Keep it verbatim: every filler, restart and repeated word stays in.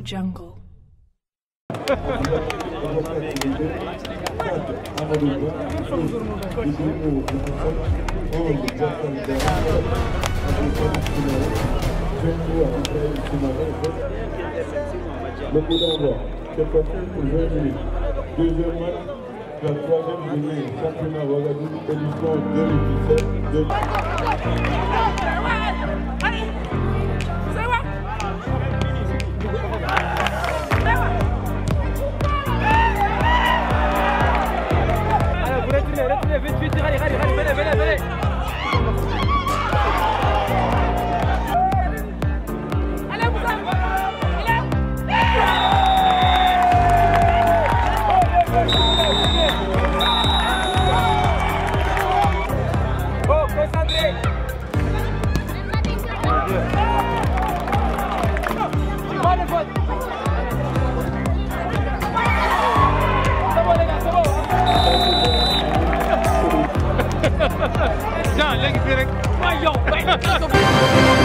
jungle. Le coup d'envoi, c'est parti pour vingt minutes. Deuxième match, la troisième journée, championnat Ouagadougou, édition deux mille dix-sept. Retenez, vite, vite, allez, allez, allez, venez, venez, venez. Allez, vous allez. Oh, concentrez. Pas de faute. C'est bon, les gars, c'est bon. Jangan lagi direct. Ayo, baik.